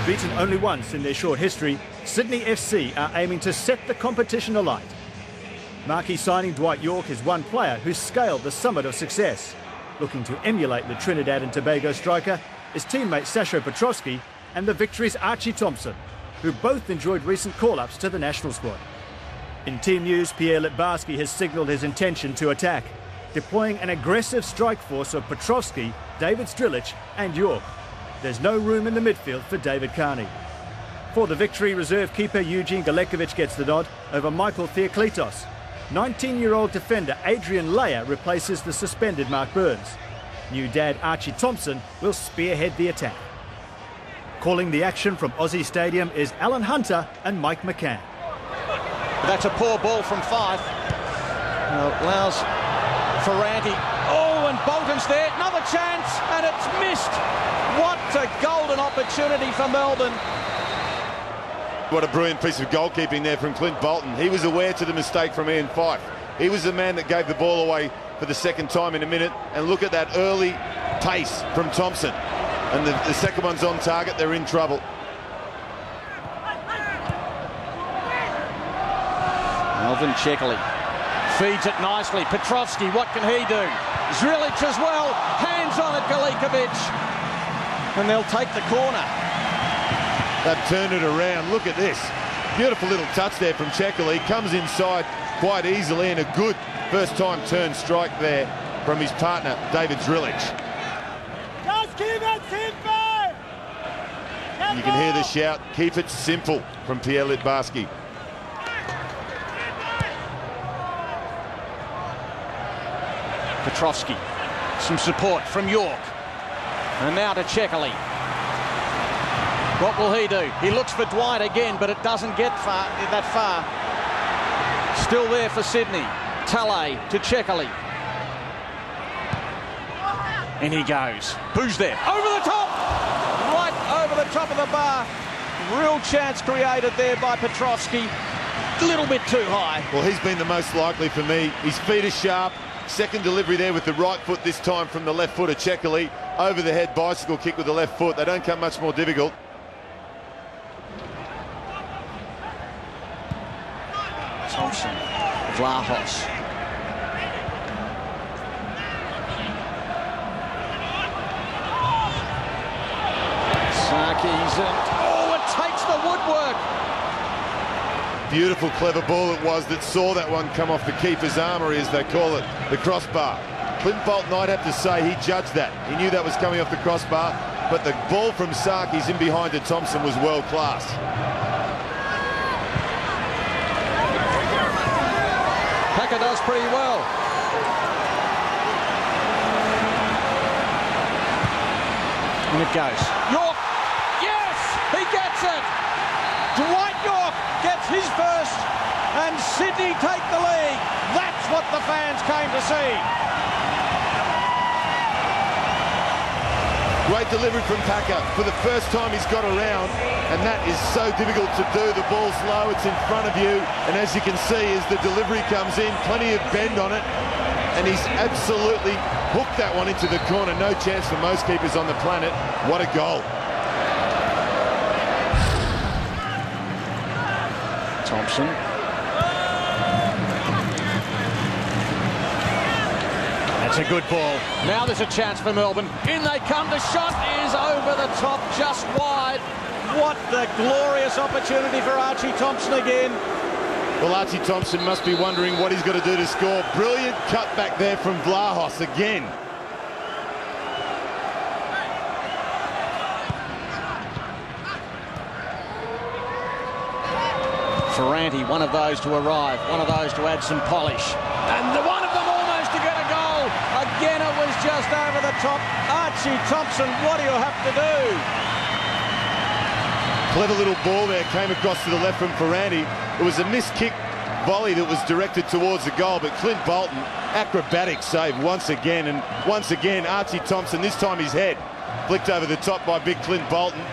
Beaten only once in their short history, Sydney FC are aiming to set the competition alight. Marquee signing Dwight Yorke is one player who's scaled the summit of success. Looking to emulate the Trinidad and Tobago striker is teammate Sasho Petrovski and the Victory's Archie Thompson, who both enjoyed recent call-ups to the national squad. In team news, Pierre Littbarski has signalled his intention to attack, deploying an aggressive strike force of Petrovski, David Strilic and Yorke. There's no room in the midfield for David Carney. For the Victory, reserve keeper Eugene Galekovic gets the nod over Michael Theoklitos. 19-year-old defender Adrian Leia replaces the suspended Mark Burns. New dad Archie Thompson will spearhead the attack. Calling the action from Aussie Stadium is Alan Hunter and Mike McCann. That's a poor ball from Fife. Allows Ferranti. Oh, and Bolton's there. Another chance, and it's missed. What a golden opportunity for Melbourne. What a brilliant piece of goalkeeping there from Clint Bolton. He was aware to the mistake from Ian Fife. He was the man that gave the ball away for the second time in a minute. And look at that early pace from Thompson. And the second one's on target. They're in trouble. Melvin Chekley feeds it nicely. Petrovski, what can he do? Strilic as well. Hands on it, Galekovic. And they'll take the corner. They've turned it around. Look at this. Beautiful little touch there from Chekley. Comes inside quite easily, and a good first-time turn strike there from his partner, David Strilic. Just keep it simple! You can hear the shout, keep it simple, from Pierre Littbarski. Petrovski, some support from Yorke. And now to Chekley. What will he do? He looks for Dwight again, but it doesn't get that far. Still there for Sydney. Talay to Chekley. And he goes. Who's there? Over the top! Right over the top of the bar. Real chance created there by Petrovski. A little bit too high. Well, he's been the most likely for me. His feet are sharp. Second delivery there with the right foot, this time from the left footer Chekley. Over the head bicycle kick with the left foot. They don't come much more difficult. Thompson, Vlahos. Sarkis, oh, it takes the woodwork. Beautiful, clever ball it was that saw that one come off the keeper's armoury, as they call it, the crossbar. Clint Bolton, I'd have to say, he judged that. He knew that was coming off the crossbar, but the ball from Sarkis in behind to Thompson was world class. Packer does pretty well. And it goes. Yorke, yes, he gets it. Dwight Yorke gets his first, and Sydney take the lead. That's what the fans came to see. Great delivery from Packer. For the first time he's got around, and that is so difficult to do. The ball's low, it's in front of you, and as you can see, as the delivery comes in, plenty of bend on it, and he's absolutely hooked that one into the corner. No chance for most keepers on the planet. What a goal. Thompson. That's a good ball. Now there's a chance for Melbourne. In they come. The shot is over the top, just wide. What the glorious opportunity for Archie Thompson again. Well, Archie Thompson must be wondering what he's got to do to score. Brilliant cut back there from Vlahos again. Ferranti, one of those to arrive, one of those to add some polish. And the one of them almost to get a goal. Again, it was just over the top. Archie Thompson, what do you have to do? Clever little ball there, came across to the left from Ferranti. It was a missed kick volley that was directed towards the goal, but Clint Bolton, acrobatic save once again, and once again Archie Thompson, this time his head, flicked over the top by big Clint Bolton.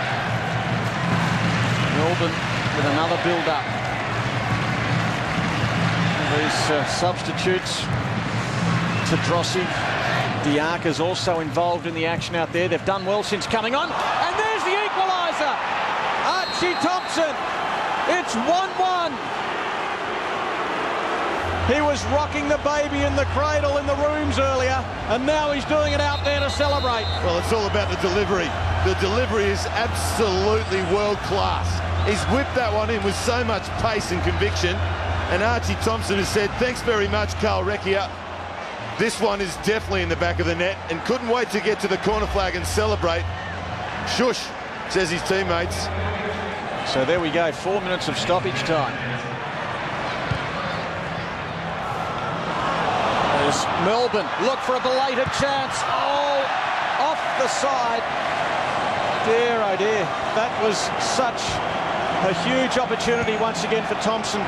Melbourne with another build-up. These substitutes, Tedrossi, Diaka's also involved in the action out there. They've done well since coming on, and there's the equaliser. It's 1-1. He was rocking the baby in the cradle in the rooms earlier, and now he's doing it out there to celebrate. Well, it's all about the delivery. The delivery is absolutely world class. He's whipped that one in with so much pace and conviction. And Archie Thompson has said, thanks very much, Carl Recchia. This one is definitely in the back of the net, and couldn't wait to get to the corner flag and celebrate. Shush, says his teammates. So there we go, 4 minutes of stoppage time. There's Melbourne, look for a belated chance. Oh, off the side. Dear, oh dear. That was such a huge opportunity once again for Thompson.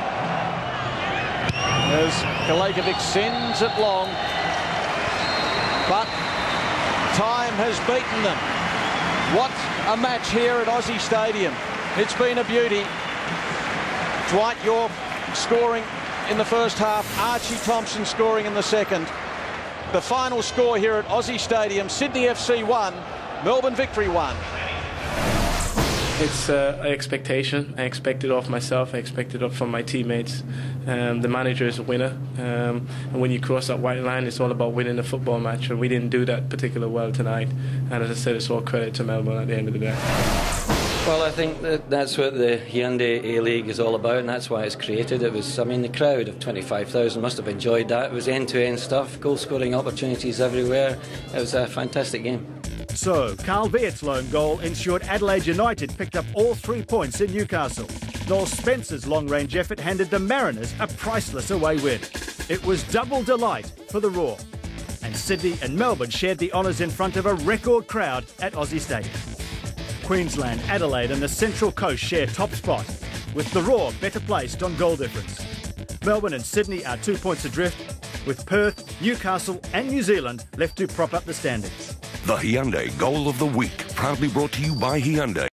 As Kalajkovic sends it long, but time has beaten them. What a match here at Aussie Stadium. It's been a beauty. Dwight Yorke scoring in the first half, Archie Thompson scoring in the second. The final score here at Aussie Stadium, Sydney FC 1, Melbourne Victory 1. It's an expectation. I expect it of myself. I expect it from my teammates. The manager is a winner. And when you cross that white line, it's all about winning a football match. And we didn't do that particularly well tonight. And as I said, it's all credit to Melbourne at the end of the day. Well, I think that's what the Hyundai A-League is all about, and that's why it's created. It was, I mean, the crowd of 25,000 must have enjoyed that. It was end-to-end stuff, goal-scoring opportunities everywhere. It was a fantastic game. So, Carl Veert's lone goal ensured Adelaide United picked up all 3 points in Newcastle. Noel Spencer's long-range effort handed the Mariners a priceless away win. It was double delight for the Roar. And Sydney and Melbourne shared the honours in front of a record crowd at Aussie Stadium. Queensland, Adelaide and the Central Coast share top spot, with the Roar better placed on goal difference. Melbourne and Sydney are 2 points adrift, with Perth, Newcastle and New Zealand left to prop up the standings. The Hyundai Goal of the Week, proudly brought to you by Hyundai.